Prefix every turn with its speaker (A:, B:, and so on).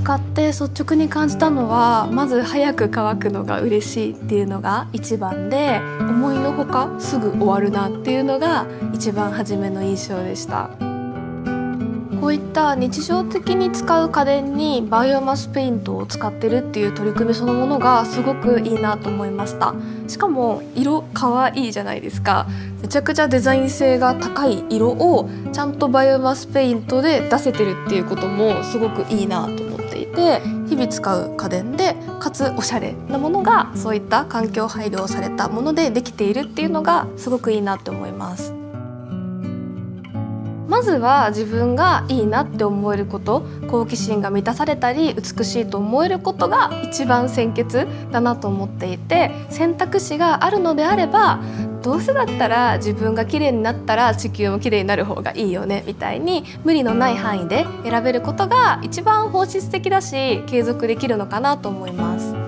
A: 使って率直に感じたのは、まず早く乾くのが嬉しいっていうのが一番で、思いのほかすぐ終わるなっていうのが一番初めの印象でした。こういった日常的に使う家電にバイオマスペイントを使ってるっていう取り組みそのものがすごくいいなと思いました。しかも色可愛いじゃないですか。めちゃくちゃデザイン性が高い色をちゃんとバイオマスペイントで出せてるっていうこともすごくいいなと思っていて、日々使う家電でかつおしゃれなものがそういった環境配慮をされたものでできているっていうのがすごくいいなって思います。まずは自分がいいなって思えること、好奇心が満たされたり美しいと思えることが一番先決だなと思っていて、選択肢があるのであれば、どうせだったら自分が綺麗になったら地球も綺麗になる方がいいよねみたいに無理のない範囲で選べることが一番本質的だし継続できるのかなと思います。